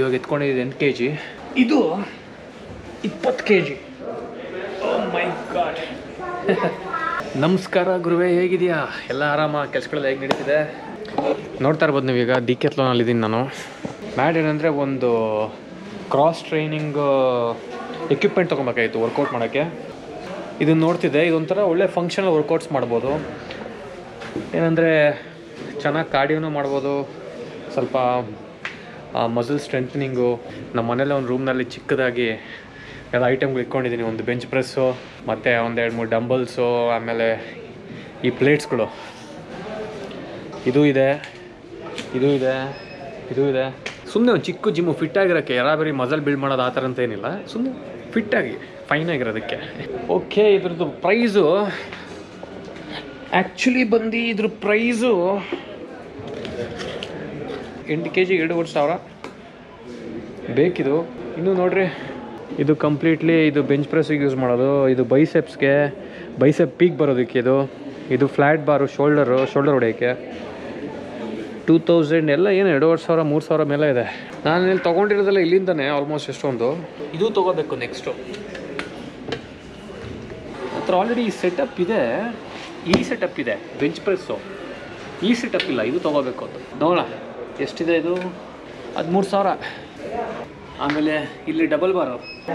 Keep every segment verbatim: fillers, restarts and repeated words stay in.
ಇವಾಗ ಎತ್ಕೊಂಡಿದ್ದು ಎಂಟು K G, ಇದು ಇಪ್ಪತ್ತು K G. Oh my god. ನಮಸ್ಕಾರ ಗುರುವೇ, ಹೇಗಿದೆಯಾ? ಎಲ್ಲ ಆರಾಮ? ಕೆಲಸಗಳೆಲ್ಲ ಹೇಗೆ ನಡೀತಿದೆ? ನೋಡ್ತಾ ಇರ್ಬೋದು ನೀವೀಗ ಡಿಕ್ಯಾಥ್ಲಾನಲ್ಲಿದ್ದೀನಿ ನಾನು. ಮ್ಯಾಡ್ ಏನಂದರೆ ಒಂದು ಕ್ರಾಸ್ ಟ್ರೈನಿಂಗ್ ಎಕ್ವಿಪ್ಮೆಂಟ್ ತೊಗೊಬೇಕಾಗಿತ್ತು ವರ್ಕೌಟ್ ಮಾಡೋಕ್ಕೆ. ಇದನ್ನು ನೋಡ್ತಿದ್ದೆ, ಇದೊಂಥರ ಒಳ್ಳೆ ಫಂಕ್ಷನಲ್ ವರ್ಕೌಟ್ಸ್ ಮಾಡ್ಬೋದು. ಏನಂದರೆ ಚೆನ್ನಾಗಿ ಕಾರ್ಡಿಯೋನೂ ಮಾಡ್ಬೋದು, ಸ್ವಲ್ಪ ಮಸಲ್ ಸ್ಟ್ರೆಂಥನಿಂಗು. ನಮ್ಮ ಮನೇಲಿ ಒಂದು ರೂಮ್ನಲ್ಲಿ ಚಿಕ್ಕದಾಗಿ ಎಲ್ಲ ಐಟಮ್ಗಳು ಇಟ್ಕೊಂಡಿದ್ದೀನಿ. ಒಂದು ಬೆಂಚ್ ಪ್ರೆಸ್ಸು, ಮತ್ತು ಒಂದೆರಡು ಮೂರು ಡಂಬಲ್ಸು, ಆಮೇಲೆ ಈ ಪ್ಲೇಟ್ಸ್ಗಳು. ಇದು ಇದೆ, ಇದು ಇದೆ, ಇದು ಇದೆ. ಸುಮ್ಮನೆ ಒಂದು ಚಿಕ್ಕ ಜಿಮ್ಮು ಫಿಟ್ಟಾಗಿರೋಕ್ಕೆ, ಯಾರಾಬರಿ ಮಸಲ್ ಬಿಲ್ಡ್ ಮಾಡೋದು ಆ ಥರ ಅಂತ ಏನಿಲ್ಲ, ಸುಮ್ಮನೆ ಫಿಟ್ಟಾಗಿ ಫೈನಾಗಿರೋದಕ್ಕೆ. ಓಕೆ, ಇದ್ರದ್ದು ಪ್ರೈಸು ಆ್ಯಕ್ಚುಲಿ ಬಂದು ಇದ್ರ ಪ್ರೈಸು ಎಂಟು ಕೆ ಜಿ ಎರಡೂವರೆ ಸಾವಿರ ಬೇಕಿದು. ಇನ್ನೂ ನೋಡಿರಿ, ಇದು ಕಂಪ್ಲೀಟ್ಲಿ ಇದು ಬೆಂಚ್ ಪ್ರೆಸ್ಸಿಗೆ ಯೂಸ್ ಮಾಡೋದು. ಇದು ಬೈಸೆಪ್ಸ್ಗೆ, ಬೈಸೆಪ್ ಪೀಕ್ ಬರೋದಕ್ಕೆ. ಇದು ಇದು ಫ್ಲ್ಯಾಟ್ ಬಾರು, ಶೋಲ್ಡರು ಶೋಲ್ಡರ್ ಹೊಡೆಯೋಕ್ಕೆ. ಟೂ ತೌಸಂಡ್ ಎಲ್ಲ ಏನು ಎರಡೂವರೆ ಸಾವಿರ ಮೂರು ಸಾವಿರ ಮೇಲೆ ಇದೆ. ನಾನು ಇಲ್ಲಿ ತೊಗೊಂಡಿರೋದಲ್ಲ ಇಲ್ಲಿಂದನೇ ಆಲ್ಮೋಸ್ಟ್ ಎಷ್ಟೊಂದು. ಇದು ತೊಗೋಬೇಕು ನೆಕ್ಸ್ಟು. ಹತ್ರ ಆಲ್ರೆಡಿ ಈ ಸೆಟಪ್ ಇದೆ, ಈ ಸೆಟಪ್ ಇದೆ ಬೆಂಚ್ ಪ್ರೆಸ್ಸು. ಈ ಸೆಟಪ್ ಇಲ್ಲ, ಇದು ತೊಗೋಬೇಕು ಅದು. ನೋಡೋಣ ಎಷ್ಟಿದೆ ಇದು. ಹದಿಮೂರು ಸಾವಿರ. ಆಮೇಲೆ ಇಲ್ಲಿ ಡಬಲ್ ಬಾರು.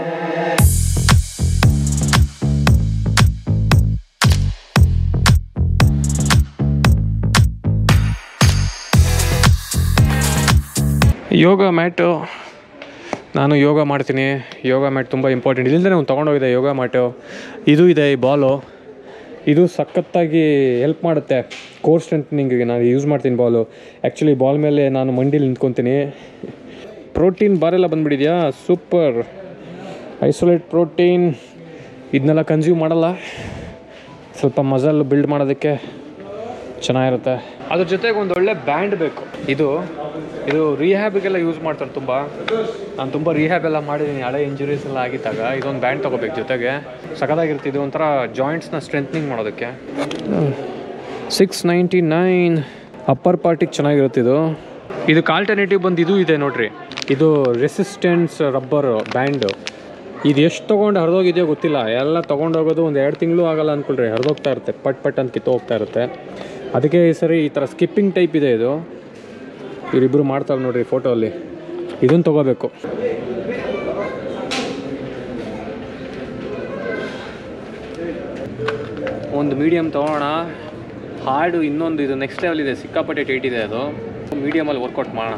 ಯೋಗ ಮ್ಯಾಟು, ನಾನು ಯೋಗ ಮಾಡ್ತೀನಿ. ಯೋಗ ಮ್ಯಾಟ್ ತುಂಬ ಇಂಪಾರ್ಟೆಂಟ್. ಇಲ್ಲಿಂದ ನಾನು ತೊಗೊಂಡೋಗಿದೆ ಯೋಗ ಮ್ಯಾಟು. ಇದು ಇದೆ, ಈ ಬಾಲು. ಇದು ಸಖತ್ತಾಗಿ ಹೆಲ್ಪ್ ಮಾಡುತ್ತೆ ಕೋರ್ ಸ್ಟ್ರೆಂಥನಿಂಗಿಗೆ. ನಾನು ಯೂಸ್ ಮಾಡ್ತೀನಿ ಬಾಲು. ಆ್ಯಕ್ಚುಲಿ ಬಾಲ್ ಮೇಲೆ ನಾನು ಮಂಡಿಲಿ ನಿಂತ್ಕೊತೀನಿ. ಪ್ರೋಟೀನ್ ಬಾರೆಲ್ಲ ಬಂದುಬಿಟ್ಟಿದೆಯಾ, ಸೂಪರ್. ಐಸೋಲೇಟ್ ಪ್ರೋಟೀನ್ ಇದನ್ನೆಲ್ಲ ಕನ್ಸ್ಯೂಮ್ ಮಾಡಲ್ಲ, ಸ್ವಲ್ಪ ಮಸಲ್ ಬಿಲ್ಡ್ ಮಾಡೋದಕ್ಕೆ ಚೆನ್ನಾಗಿರುತ್ತೆ. ಅದ್ರ ಜೊತೆಗೆ ಒಂದು ಒಳ್ಳೆ ಬ್ಯಾಂಡ್ ಬೇಕು. ಇದು ಇದು ರಿಹ್ಯಾಬಿಗೆಲ್ಲ ಯೂಸ್ ಮಾಡ್ತಾರೆ ತುಂಬ. ನಾನು ತುಂಬ ರಿಹ್ಯಾಬ್ ಎಲ್ಲ ಮಾಡಿದ್ದೀನಿ, ಹಳೆ ಇಂಜುರೀಸ್ ಎಲ್ಲ ಆಗಿದ್ದಾಗ. ಇದೊಂದು ಬ್ಯಾಂಡ್ ತೊಗೋಬೇಕು ಜೊತೆಗೆ, ಸಖತ್ತಾಗಿರುತ್ತೆ. ಇದು ಒಂಥರ ಜಾಯಿಂಟ್ಸ್ನ ಸ್ಟ್ರೆಂಥನಿಂಗ್ ಮಾಡೋದಕ್ಕೆ. ಸಿಕ್ಸ್ ನೈಂಟಿ ನೈನ್ ಅಪ್ಪರ್ ಪಾರ್ಟಿಗೆ ಚೆನ್ನಾಗಿರುತ್ತೆ ಇದು. ಇದಕ್ಕೆ ಆಲ್ಟರ್ನೇಟಿವ್ ಬಂದು ಇದು ಇದೆ ನೋಡಿರಿ, ಇದು ರೆಸಿಸ್ಟೆನ್ಸ್ ರಬ್ಬರ್ ಬ್ಯಾಂಡು. ಇದು ಎಷ್ಟು ತೊಗೊಂಡು ಹರಿದೋಗಿದೆಯೋ ಗೊತ್ತಿಲ್ಲ. ಎಲ್ಲ ತೊಗೊಂಡೋಗೋದು ಒಂದು ಎರಡು ತಿಂಗಳು ಆಗೋಲ್ಲ ಅಂದ್ಕೊಳ್ರಿ, ಹರಿದೋಗ್ತಾ ಇರುತ್ತೆ, ಪಟ್ ಪಟ್ ಅಂತ ಕಿತ್ತು ಹೋಗ್ತಾ ಇರುತ್ತೆ. ಅದಕ್ಕೆ ಈ ಸರಿ ಈ ಥರ ಸ್ಕಿಪ್ಪಿಂಗ್ ಟೈಪ್ ಇದೆ ಇದು. ಇವರಿಬ್ಬರು ಮಾಡ್ತಾರೆ ನೋಡಿರಿ ಫೋಟೋ ಅಲ್ಲಿ. ಇದನ್ನು ತೊಗೋಬೇಕು. ಒಂದು ಮೀಡಿಯಮ್ ತೊಗೋಣ. ಹಾರ್ಡು ಇನ್ನೊಂದು ಇದು ನೆಕ್ಸ್ಟ್ ಲೆವೆಲ್ ಇದೆ, ಸಿಕ್ಕಾಪಟ್ಟೆ ಟೈಟ್ ಇದೆ ಅದು. ಮೀಡಿಯಮಲ್ಲಿ ವರ್ಕೌಟ್ ಮಾಡೋಣ.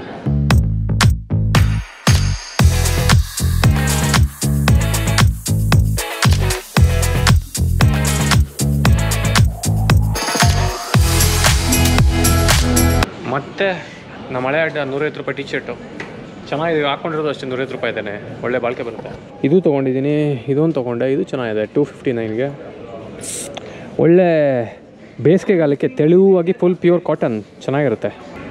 ಮತ್ತು ನಮ್ಮ ಹಳೆ ಅಡ್ಡ ನೂರೈವತ್ತು ರೂಪಾಯಿ ಟಿ ಶರ್ಟು ಚೆನ್ನಾಗಿದೆ, ಹಾಕ್ಕೊಂಡಿರೋದು ಅಷ್ಟೇ ನೂರೈವತ್ತು ರೂಪಾಯಿ ಇದ್ದಾನೆ, ಒಳ್ಳೆ ಬಾಳಿಕೆ ಬರುತ್ತೆ. ಇದು ತೊಗೊಂಡಿದ್ದೀನಿ, ಇದೊಂದು ತೊಗೊಂಡೆ, ಇದು ಚೆನ್ನಾಗಿದೆ ಟೂ ಫಿಫ್ಟಿ ನೈನ್ಗೆ. ಒಳ್ಳೆ ಬೇಸಿಗೆಗಾಲಕ್ಕೆ ತೆಳುವಾಗಿ ಫುಲ್ ಪ್ಯೂರ್ ಕಾಟನ್ ಚೆನ್ನಾಗಿರುತ್ತೆ.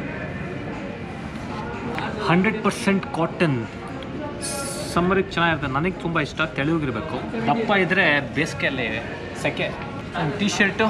ಹಂಡ್ರೆಡ್ ಪರ್ಸೆಂಟ್ ಕಾಟನ್ ಸಮ್ಮರಿಗೆ ಚೆನ್ನಾಗಿರುತ್ತೆ. ನನಗೆ ತುಂಬ ಇಷ್ಟ, ತೆಳುವಾಗಿರಬೇಕು. ದಪ್ಪ ಇದ್ದರೆ ಬೇಸಿಗೆಯಲ್ಲಿ ಸೆಕೆ. ಟಿ ಶರ್ಟು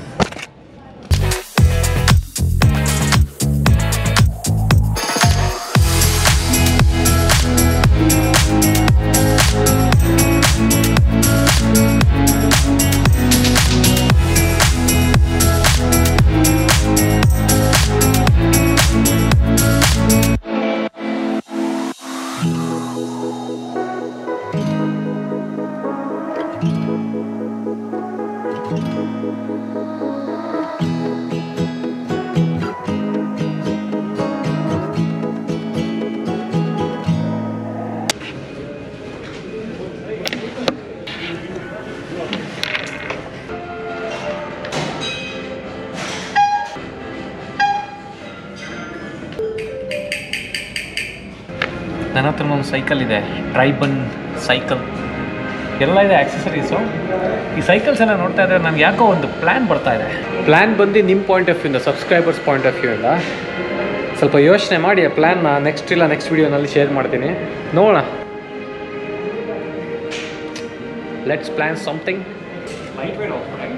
ನನ್ನ ಹತ್ರ ಒಂದು ಸೈಕಲ್ ಇದೆ, ಟ್ರೈಬನ್ ಸೈಕಲ್ ಎಲ್ಲ ಇದೆ, ಆಕ್ಸೆಸರೀಸು. ಈ ಸೈಕಲ್ಸ್ ಎಲ್ಲ ನೋಡ್ತಾ ಇದ್ದರೆ ನನಗೆ ಯಾಕೋ ಒಂದು ಪ್ಲ್ಯಾನ್ ಬರ್ತಾ ಇದೆ. ಪ್ಲ್ಯಾನ್ ಬಂದು ನಿಮ್ಮ ಪಾಯಿಂಟ್ ಆಫ್ ವ್ಯೂಯಿಂದ, ಸಬ್ಸ್ಕ್ರೈಬರ್ಸ್ ಪಾಯಿಂಟ್ ಆಫ್ ವ್ಯೂ ಇಂದ ಸ್ವಲ್ಪ ಯೋಚನೆ ಮಾಡಿ ಆ ಪ್ಲ್ಯಾನ್ನ ನೆಕ್ಸ್ಟ್ ಇಲ್ಲ ನೆಕ್ಸ್ಟ್ ವೀಡಿಯೋನಲ್ಲಿ ಶೇರ್ ಮಾಡ್ತೀನಿ. ನೋಡೋಣ, let's plan something. Lightweight of right,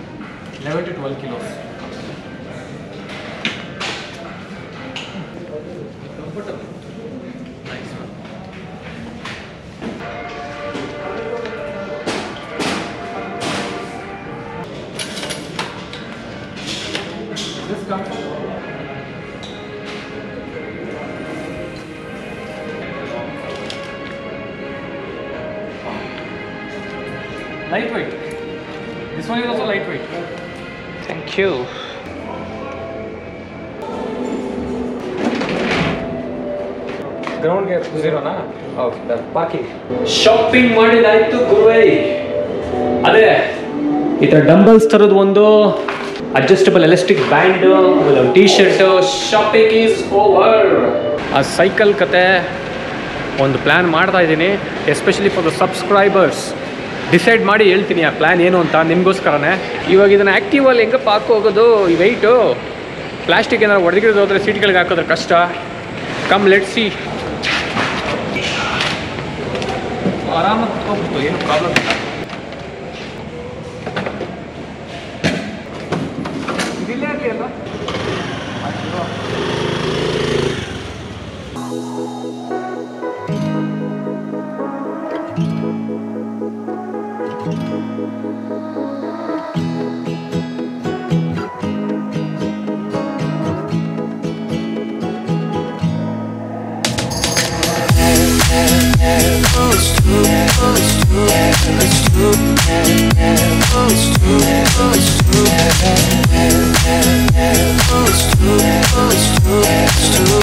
eleven to twelve kilos. This comes. Lightweight. This one is also lightweight. Thank you. Ground gear zero na? Okay, done. Parking. Shopping ಮಾಡಿದಾಯ್ತು ಗುರುವೇ. ಅದೇ ಈ ಥರ dumbbells ಥರದ್ದು ಒಂದು adjustable elastic band, ಒಂದು T shirt. Shopping is over. ಆ cycle ಕತೆ ಒಂದು ಪ್ಲ್ಯಾನ್ ಮಾಡ್ತಾ ಇದ್ದೀನಿ, especially for the subscribers. Decide ಮಾಡಿ ಹೇಳ್ತೀನಿ ಆ ಪ್ಲ್ಯಾನ್ ಏನು ಅಂತ ನಿಮಗೋಸ್ಕರನೇ. ಇವಾಗ ಇದನ್ನು ಆ್ಯಕ್ಟಿವಲ್ಲಿ ಹೆಂಗಪ್ಪ ಹಾಕಿ ಹೋಗೋದು? ಈ ವೆಯ್ಟು ಪ್ಲಾಸ್ಟಿಕ್ ಏನಾದ್ರು ಹೊಡೆದಿರೋದು ಹೋದರೆ ಸೀಟ್ಗಳಿಗೆ ಹಾಕೋದ್ರೆ ಕಷ್ಟ. Come let see. ಆರಾಮಾಗಿ ಕುತ್ಕೊಂಡ್ಬಿಟ್ಟು ಏನು ಪ್ರಾಬ್ಲಮ್ ಇಲ್ಲ. ಇದಿಲ್ಲೇ ಆಗಲಿ ಅಲ್ಲ. It's too